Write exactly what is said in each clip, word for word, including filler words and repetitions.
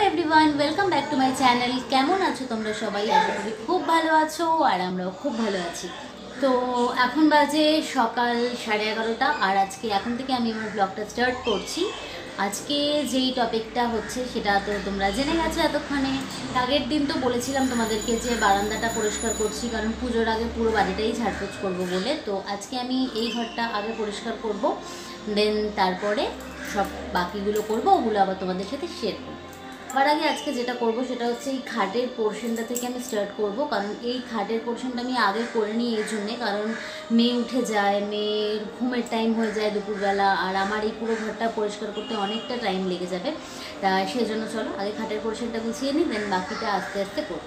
Everyone welcome back to my channel. केमन आछो तोमरा सबाई? आशा करी खूब भालो आछो और आमराओ खूब भालो आछि। तो एखन बाजे सकाल साढ़े एगारोटा और आज के एखन थेके आमि आमार ब्लगटा स्टार्ट करछि। आज के जेई टपिकटा होच्छे सेटा तो तोमरा जेने गेছো एतक्षणे। आगेर दिन तो बोलेছিলাম তোমাদেরকে যে বারান্দাটা পরিষ্কার করছি, কারণ পুজোর আগে পুরো বাড়িটাই ঝাড়পোছ করব বলে। তো আজকে আমি এই ঘরটা আগে পরিষ্কার করব, দেন তারপরে সব বাকিগুলো করব, ওগুলো আবার তোমাদের সাথে শেয়ার করব। আর আগে আজকে যেটা করব সেটা হচ্ছে এই খাটের পোর্শনটা থেকে আমি স্টার্ট করব, কারণ এই খাটের পোর্শনটা আমি আগে করে নিই এই জন্যে, কারণ মেয়ে উঠে যায়, মেয়ের ঘুমের টাইম হয়ে যায় দুপুরবেলা, আর আমার এই পুরো ঘরটা পরিষ্কার করতে অনেকটা টাইম লেগে যাবে। তা সেই জন্য চলো আগে খাটের পোর্শনটা গুছিয়ে নিই, দেন বাকিটা আস্তে আস্তে করব।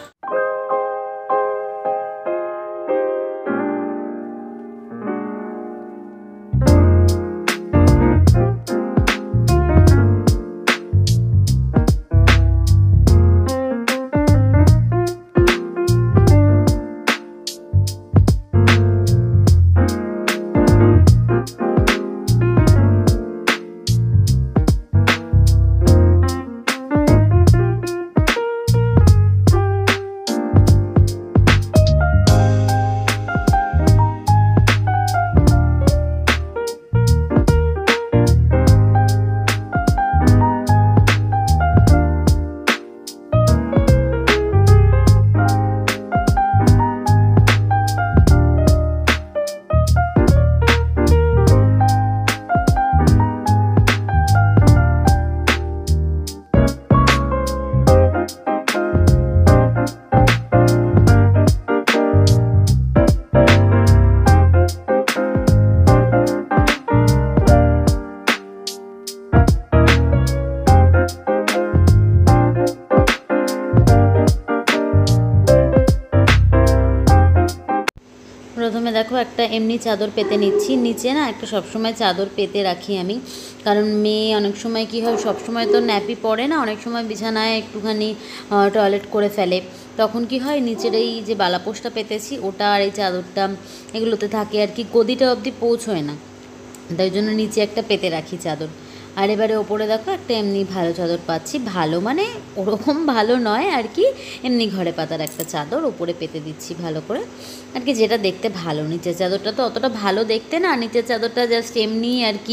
प्रथमे देखो एक एमनी चादर पेते निচ্ছি। नीचे ना एक सब समय चादर पेते रखी आमी, कारण मेये अनेक समय कि हय सब समय तो नैपी पड़े ना, अनेक समय बिछानाय एकटूखानी टयलेट करे फेले, तखन कि हय नीचेर एई जे बालापोषटा पेतेছি ওটা আর এই চাদরটা এগুলোতে থাকে আর কি, গদিটা অবধি পৌঁছয় না, তাই জন্য নিচে একটা পেতে রাখি চাদর। আর এবারে ওপরে দেখো একটা এমনি ভালো চাদর পাচ্ছি, ভালো মানে ওরকম ভালো নয় আর কি, এমনি ঘরে পাতার একটা চাদর ওপরে পেতে দিচ্ছি ভালো করে আর কি, যেটা দেখতে ভালো। নিচের চাদরটা তো অতটা ভালো দেখতে না, নিচের চাদরটা জাস্ট এমনি আর কি,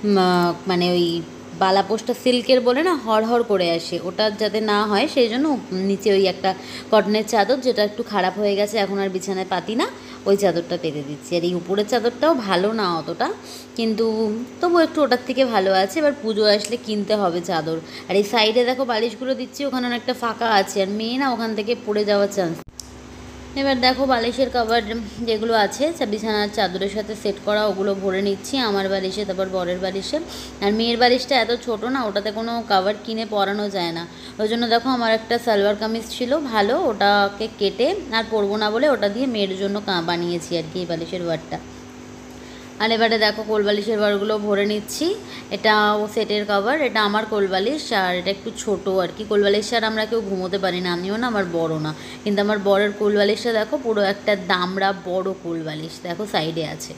মানে ওই বালাপোষটা সিল্কের বলে না হড়হড় করে আসে, ওটা যাতে না হয় সেই জন্য নিচে ওই একটা কটনের চাদর, যেটা একটু খারাপ হয়ে গেছে এখন আর বিছানায় পাতি না, ওই চাদরটা পেতে দিচ্ছি। আর এই উপরের চাদরটাও ভালো না অতটা, কিন্তু তবু একটু ওটার থেকে ভালো আছে। এবার পুজো আসলে কিনতে হবে চাদর। আর এই সাইডে দেখো বালিশগুলো দিচ্ছি, ওখানে অনেকটা ফাঁকা আছে, আর মেয়ে না ওখান থেকে পড়ে যাওয়ার চান্স। এবার দেখো বালিশের কভার যেগুলো আছে বিছানার চাদরের সাথে সেট করা, ওগুলো ভরে নিচ্ছি আমার বালিশে, তারপর বরের বালিশে। আর মেয়ের বালিশটা এত ছোট না, ওটাতে কোনো কভার কিনে পরানো যায় না, ওই জন্য দেখো আমার একটা সালোয়ার কামিজ ছিল ভালো, ওটাকে কেটে আর পরবো না বলে ওটা দিয়ে মেয়ের জন্য বানিয়েছি আর কি এই বালিশের ওয়ারটা। আর এবারে দেখো কোলবালিশের বারগুলো ভরে নিচ্ছি। এটা ও সেটের কভার, এটা আমার কোলবালিশ, আর এটা একটু ছোট আর কি। কোলবালিশ আর আমরা কেউ ঘুমোতে পারি না, আমিও না, আমার বড় না, কিন্তু আমার বরের কোলবালিশটা দেখো পুরো একটা দামড়া বড় কোলবালিশ, দেখো সাইডে আছে।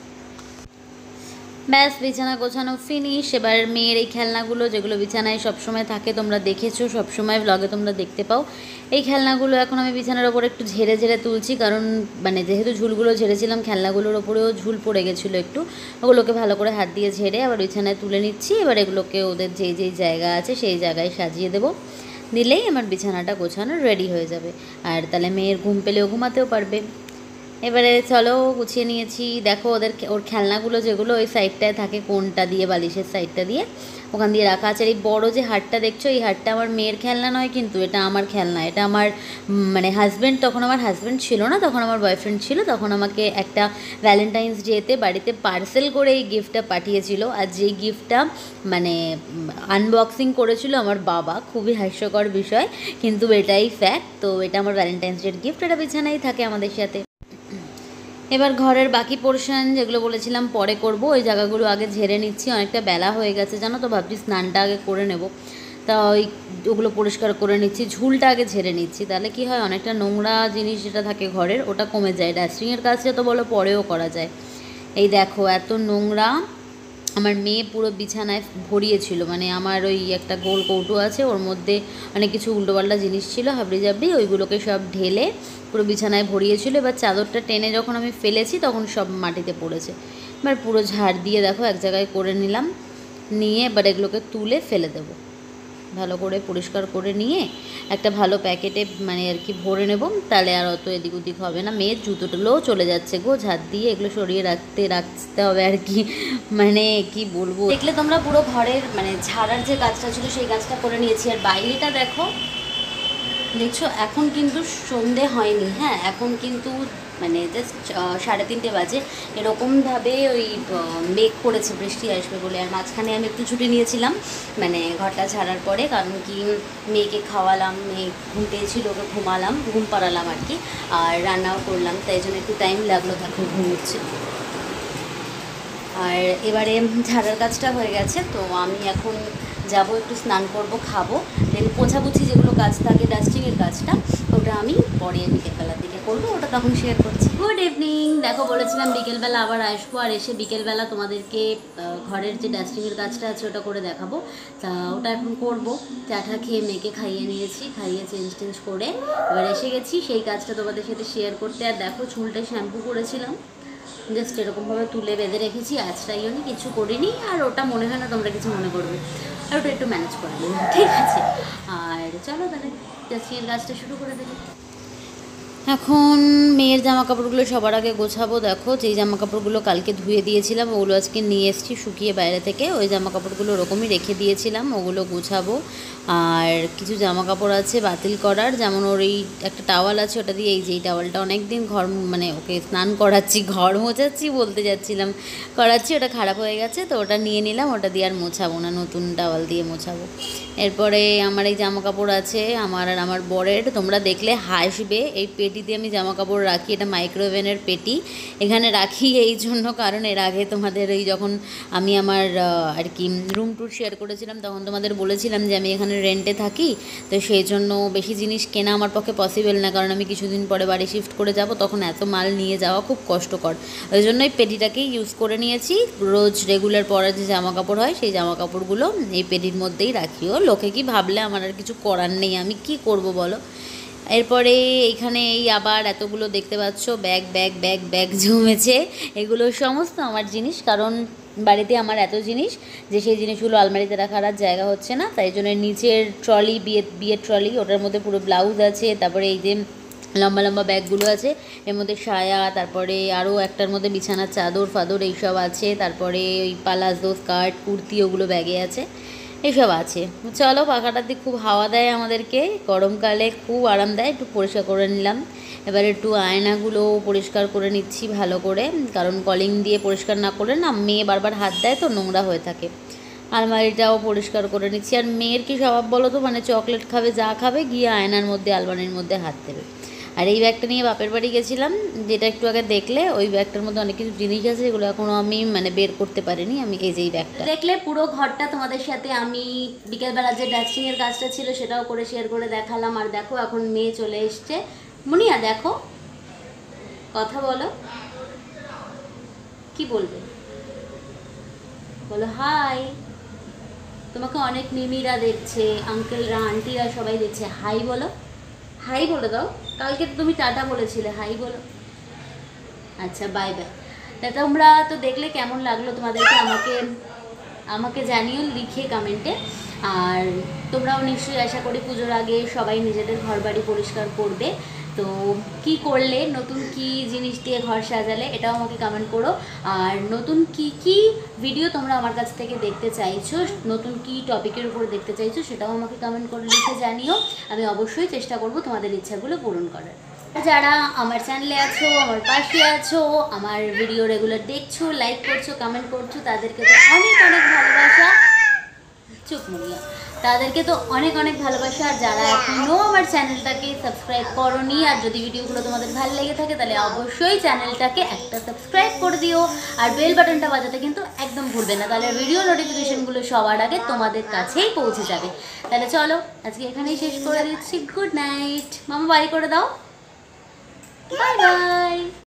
ব্যাস বিছানা গোছানো ফিনিশ। এবার মেয়ের এই খেলনাগুলো যেগুলো বিছানায় সবসময় থাকে, তোমরা দেখেছো সবসময় ব্লগে তোমরা দেখতে পাও, এই খেলনাগুলো এখন আমি বিছানার ওপর একটু ঝেড়ে ঝেড়ে তুলছি, কারণ মানে যেহেতু ঝুলগুলো ঝেড়েছিলাম খেলনাগুলোর ওপরেও ঝুল পড়ে গেছিলো একটু, ওগুলোকে ভালো করে হাত দিয়ে ঝেড়ে আবার বিছানায় তুলে নিচ্ছি। এবার এগুলোকে ওদের যেই যেই জায়গা আছে সেই জায়গায় সাজিয়ে দেবো, দিলেই আমার বিছানাটা গোছানো রেডি হয়ে যাবে, আর তাহলে মেয়ের ঘুম পেলেও ঘুমাতেও পারবে। এবারে চলো গুছিয়ে নিয়েছি। দেখো ওদের ওর খেলনাগুলো যেগুলো ওই সাইডটায় থাকে, কোনটা দিয়ে বালিশের সাইডটা দিয়ে ওখান দিয়ে রাখা আছে। আর এই বড়ো যে হাটটা দেখছো, এই হাটটা আমার মেয়ের খেলনা নয়, কিন্তু এটা আমার খেলনা। এটা আমার মানে হাজব্যান্ড, তখন আমার হাজব্যান্ড ছিল না, তখন আমার বয়ফ্রেন্ড ছিল, তখন আমাকে একটা ভ্যালেন্টাইন্স ডেতে বাড়িতে পার্সেল করে এই গিফটটা পাঠিয়েছিল। আর যেই গিফটটা মানে আনবক্সিং করেছিল আমার বাবা, খুবই হাস্যকর বিষয়, কিন্তু এটাই ফ্যাক্ট। তো এটা আমার ভ্যালেন্টাইন্স ডের গিফট, এটা বিছানায় থাকে আমাদের সাথে। এবার ঘরের বাকি পোর্শন যেগুলো বলেছিলাম পরে করব, ওই জায়গাগুলো আগে ঝেড়ে নিচ্ছি, অনেকটা বেলা হয়ে গেছে জানো তো, ভাবছি স্নানটা আগে করে নেব, তা ওই ওগুলো পরিষ্কার করে নিচ্ছি, ঝুলটা আগে ঝেড়ে নিচ্ছি, তাহলে কি হয় অনেকটা নোংরা জিনিস যেটা থাকে ঘরের ওটা কমে যায়। ডাস্টিংয়ের কাজটা তো বলো পরেও করা যায়। এই দেখো এত নোংরা, আমার মেয়ে পুরো বিছানায় ভরিয়েছিল, মানে আমার ওই একটা গোল কৌটো আছে, ওর মধ্যে অনেক কিছু উল্টোপাল্টা জিনিস ছিল হাবড়ি জাবড়ি, ওইগুলোকে সব ঢেলে পুরো বিছানায় ভরিয়েছিল। এবার চাদরটা টেনে যখন আমি ফেলেছি তখন সব মাটিতে পড়েছে। এবার পুরো ঝাড় দিয়ে দেখো এক জায়গায় করে নিলাম, নিয়ে এবার এগুলোকে তুলে ফেলে দেবো। ভালো করে পরিষ্কার করে নিয়ে একটা ভালো প্যাকেটে মানে আর কি ভরে নেব, তাহলে আর অত এদিক ওদিক হবে না। মেয়ের জুতোগুলোও চলে যাচ্ছে গো, ঝাড় দিয়ে এগুলো সরিয়ে রাখতে রাখতে হবে আর কি, মানে কি বলবো। দেখলে তোমরা পুরো ঘরের মানে ঝাড়ার যে কাজটা ছিল সেই কাজটা করে নিয়েছি। আর বাইরেটা দেখো, দেখছো এখন কিন্তু সন্ধে হয়নি, হ্যাঁ এখন কিন্তু মানে জাস্ট সাড়ে তিনটে বাজে, এরকমভাবে ওই মেঘ করেছে বৃষ্টি আসবে বলে। আর মাঝখানে আমি একটু ছুটি নিয়েছিলাম মানে ঘরটা ছাড়ার পরে, কারণ কি মেয়েকে খাওয়ালাম, মেয়ে ঘুম পেয়েছিল, ওকে ঘুমালাম, ঘুম পাড়ালাম আর কি, আর রান্নাও করলাম, তাই জন্য একটু টাইম লাগলো, তখন ঘুমোচ্ছে। আর এবারে ঝাড়ার কাজটা হয়ে গেছে, তো আমি এখন যাব একটু স্নান করব, খাবো, দেন পোছাপুছি যেগুলো কাজ থাকে ডাস্টিংয়ের কাজটা, ওটা আমি পরে বিকেলবেলার দিকে করবো, ওটা তখন শেয়ার করছি। গুড ইভিনিং, দেখো বলেছিলাম বিকেলবেলা আবার আসবো, আর এসে বিকেলবেলা তোমাদেরকে ঘরের যে ডাস্টিংয়ের কাজটা আছে ওটা করে দেখাবো। তা ওটা এখন করবো। চাটা খেয়ে মেয়েকে খাইয়ে নিয়েছি, খাইয়ে চেঞ্জ টেঞ্জ করে এবার এসে গেছি সেই কাজটা তোমাদের সাথে শেয়ার করতে। আর দেখো চুলটা শ্যাম্পু করেছিলাম, জাস্ট এরকমভাবে তুলে বেঁধে রেখেছি, আজটাই আমি কিছু করিনি, আর ওটা মনে হয় না তোমরা কিছু মনে করবে, আর ওটা একটু ম্যানেজ করে নেব, ঠিক আছে। আর চলো তাহলে জাস্টিংয়ের কাজটা শুরু করে দেবো। এখন মেয়ের জামা কাপড়গুলো সবার আগে গোছাবো। দেখো যেই জামা কাপড়গুলো কালকে ধুয়ে দিয়েছিলাম ওগুলো আজকে নিয়ে এসেছি শুকিয়ে বাইরে থেকে, ওই জামা কাপড়গুলো ওরকমই রেখে দিয়েছিলাম, ওগুলো গোছাবো। আর কিছু জামা কাপড় আছে বাতিল করার, যেমন ওর এই একটা টাওয়াল আছে, ওটা দিয়ে এই যে এই টাওয়ালটা অনেক দিন ঘর মানে ওকে স্নান করাচ্ছি, ঘর মোছাচ্ছি বলতে যাচ্ছিলাম, করাচ্ছি, ওটা খারাপ হয়ে গেছে, তো ওটা নিয়ে নিলাম, ওটা দিয়ে আর মোছাবো না, নতুন টাওয়াল দিয়ে মোছাবো। এরপরে আমার এই জামা কাপড় আছে আমার আর আমার বরের, তোমরা দেখলে হাসবে, এই পেটিতে আমি জামা কাপড় রাখি, এটা মাইক্রোওভেনের পেটি, এখানে রাখি এই জন্য কারণ এর আগে তোমাদের এই যখন আমি আমার আর কি রুম ট্যুর শেয়ার করেছিলাম তখন তোমাদের বলেছিলাম যে আমি এখানে রেন্টে থাকি, তো সেই জন্য বেশি জিনিস কেনা আমার পক্ষে পসিবল না, কারণ আমি কিছুদিন পরে বাড়ি শিফট করে যাব, তখন এত মাল নিয়ে যাওয়া খুব কষ্টকর, ওই জন্য এই পেটিটাকেই ইউজ করে নিয়েছি। রোজ রেগুলার পরার যে জামা কাপড় হয় সেই জামা কাপড়গুলো এই পেটির মধ্যেই রাখিও, লোকে কি ভাবলে আমার আর কিছু করার নেই, আমি কি করব বলো। এরপরে এইখানে এই আবার এতগুলো দেখতে পাচ্ছ ব্যাগ ব্যাগ ব্যাগ ব্যাগ জমেছে, এগুলো সমস্ত আমার জিনিস, কারণ বাড়িতে আমার এত জিনিস যে সেই জিনিসগুলো আলমারিতে রাখার আর জায়গা হচ্ছে না, তাই জন্য নিচের ট্রলি, বিয়ে বিয়ের ট্রলি, ওটার মধ্যে পুরো ব্লাউজ আছে, তারপরে এই যে লম্বা লম্বা ব্যাগগুলো আছে, এর মধ্যে সায়া, তারপরে আরও একটার মধ্যে বিছানার চাদর ফাদর এইসব আছে, তারপরে ওই পালাজো স্কার্ট কুর্তি ওগুলো ব্যাগে আছে, এসব আছে। চলো পাখাটার দিকে খুব হাওয়া দেয় আমাদেরকে, গরমকালে খুব আরাম দেয়, একটু পরিষ্কার করে নিলাম। এবার একটু আয়নাগুলো পরিষ্কার করে নিচ্ছি ভালো করে, কারণ কলিং দিয়ে পরিষ্কার না করে না মেয়ে বারবার হাত দেয় তো নোংরা হয়ে থাকে। আলমারিটাও পরিষ্কার করে নিচ্ছি। আর মেয়ের কি স্বভাব বলো তো, মানে চকলেট খাবে যা খাবে গিয়ে আয়নার মধ্যে আলমারির মধ্যে হাত দেবে। আর এই ব্যাগটা নিয়ে বাপের বাড়ি গেছিলাম, যেটা একটু আগে দেখলে, ওই ব্যাগটার মধ্যে অনেক কিছু জিনিস আছে যেগুলো এখনও আমি মানে বের করতে পারিনি। আমি এই যে এই ব্যাগটা দেখলে পুরো ঘরটা তোমাদের সাথে আমি বিকেলবেলা যে ডাস্টিংয়ের কাজটা ছিল সেটাও করে শেয়ার করে দেখালাম। আর দেখো এখন মেয়ে চলে এসছে, মুনিয়া দেখো, কথা বলো, কি বলবে বলো, হাই। তোমাকে অনেক মিমিরা দেখছে, আঙ্কেলরা আন্টিরা সবাই দেখছে, হাই বলো, হাই বলে দাও। কালকে তো তুমি টাটা বলেছিলে, হাই বলো। আচ্ছা বাই বাই। তা তোমরা তো দেখলে কেমন লাগলো তোমাদেরকে, আমাকে আমাকে জানিও লিখে কমেন্টে। আর তোমরাও নিশ্চয়ই আশা করি পুজোর আগে সবাই নিজেদের ঘর বাড়ি পরিষ্কার করবে, তো কি করলে, নতুন কি জিনিস দিয়ে ঘর সাজালে এটাও আমাকে কমেন্ট করো। আর নতুন কি কি ভিডিও তোমরা আমার কাছ থেকে দেখতে চাইছো, নতুন কি টপিকের উপর দেখতে চাইছো সেটাও আমাকে কমেন্ট করে লিখে জানিও, আমি অবশ্যই চেষ্টা করব তোমাদের ইচ্ছাগুলো পূরণ করার। যারা আমার চ্যানেলে আছো, আমার পাশে আছো, আমার ভিডিও রেগুলার দেখছো, লাইক করছো, কমেন্ট করছো, তাদেরকে তো অনেক অনেক ভালোবাসা। চুপ মুনিয়া, তাদেরকে তো অনেক অনেক ভালোবাসা। আর যারা এখনও আমার চ্যানেলটাকে সাবস্ক্রাইব করোনি, আর যদি ভিডিওগুলো তোমাদের ভালো লেগে থাকে তাহলে অবশ্যই চ্যানেলটাকে একটা সাবস্ক্রাইব করে দিও, আর বেল বাটনটা বাজাতে কিন্তু একদম ভুলবে না, তাহলে ভিডিও নোটিফিকেশনগুলো সবার আগে তোমাদের কাছেই পৌঁছে যাবে। তাহলে চলো আজকে এখানেই শেষ করে দিচ্ছি, গুড নাইট। মামা বাই করে দাও, বাই বাই।